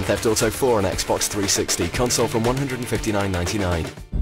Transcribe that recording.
Grand Theft Auto 4 on Xbox 360, console from $159.99.